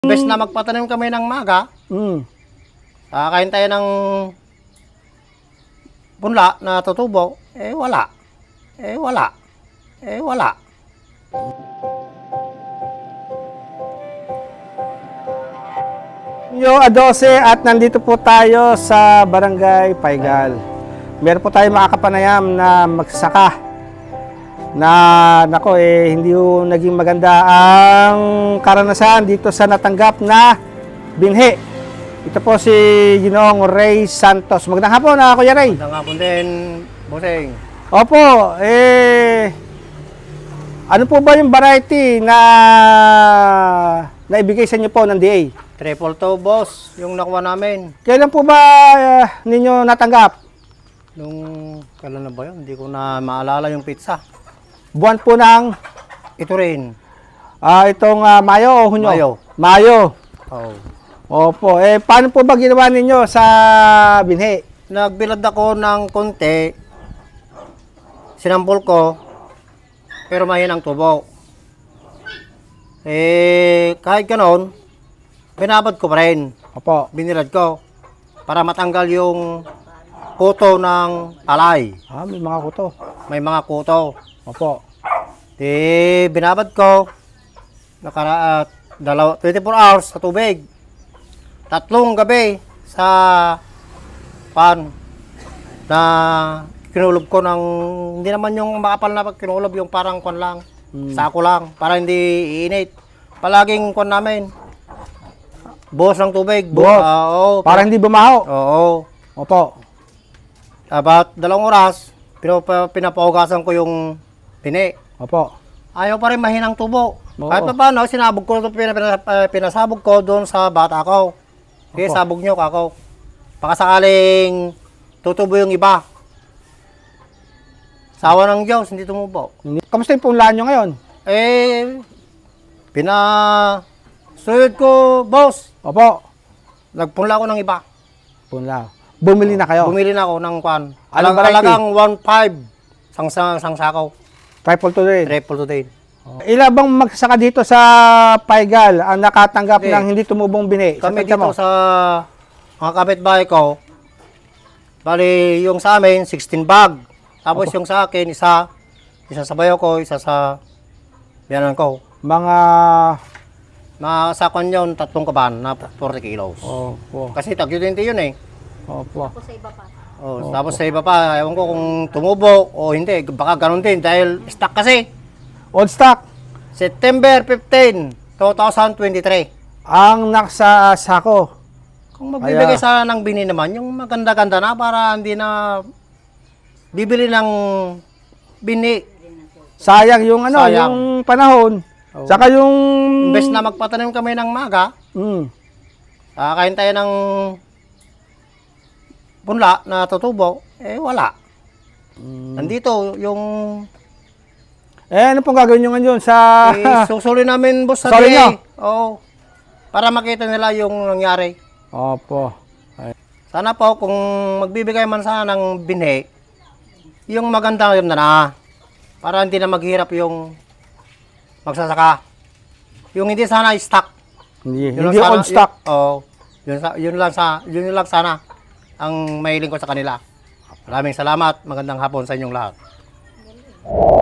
Imbes na magpatanim kami ng maga, kain tayo ng punla na tutubo, wala. Wala. Yo, 12 at nandito po tayo sa Barangay Paigal. Meron po tayo makakapanayam na magsasaka na nako hindi po naging maganda ang karanasan dito sa natanggap na binhi. Ito po si Ginoong Ray Santos. Magandang hapon na Kuya Ray. Magandang hapon din, Bossing. Opo, ano po ba yung variety na naibigay sa inyo po ng DA? 222, boss, yung nakuha namin. Kailan po ba ninyo natanggap? Kailan na ba yun? Hindi ko na maalala yung pizza. Buwan po ng Ito rin. itong Mayo o Hunyo? Mayo. Mayo. Oh. Opo. Paano po ba ginawa ninyo sa binhi? Nagbilad ako ng konti, sinampol ko, pero mahinang tubo. Kahit ganon, binabad ko pa rin. Opo. Binilad ko para matanggal yung kuto ng palay. May mga kuto. May mga kuto. Opo. Binabad ko 24 hours sa tubig. 3 gabi sa pan na kinulob ko ng hindi naman yung makapal na kinulob, yung parang kwan lang. Sako lang para hindi iinit. Palaging kwan namin. Buhos ng tubig. Oo. Para hindi bumaho. Oo. Opo. About 2 oras, pinapahugasan ko yung pini. Opo. Ayaw pa rin mahinang tubo. Oo. Kahit pa paano, sinabog ko ito, pinasabog ko doon sa bata ko. Kaya Opo. sabog nyo kako. Baka sakaling tutubo yung iba. Sawa ng Diyos, hindi tumubo. Kamusta yung punlaan nyo ngayon? Suyod ko, boss. Opo. Nagpunla ko ng iba. Punla. Bumili na kayo? Bumili na ako ng kwan. Anong variety? Alagang 1.5. Sang sakaw. Triple to din. Triple to din. Ilan bang magsasaka dito sa Paigal ang nakatanggap ng hindi tumubong binhi? Kami dito sa mga kapitbahay ko, bali yung sa amin, 16 bag. Tapos yung sa akin, isa sa bayo ko, isa sa biyanan ko. Mga Sakon yun, 3 kaban na 40 kilos. Opo. Kasi tag-20 yun eh. Opo. Tapos sa iba pa, ewan ko kung tumubo o hindi. Baka ganun din dahil stock kasi. Old stock. September 15, 2023. Ang nasa sako. Kung magbibigay sana ng bini naman, yung maganda-ganda na para hindi na bibili ng bini. Sayang yung Sayang. yung panahon. Saka yung Imbes na magpatanim kami ng maga, kain tayo ng punla na tutubo, wala. Nandito yung ano pong gagawin nyo ngayon sa susuli namin, boss, sa Susuli DA. nyo? Oo. Para makita nila yung nangyari. Opo. Sana po kung magbibigay man sana ng binhi, yung maganda yun na. Para hindi na maghirap yung magsasaka. Yung hindi sana stock. Hindi lang old stock. Oo. Yun lang sana ang mahiling ko sa kanila. Maraming salamat. Magandang hapon sa inyong lahat.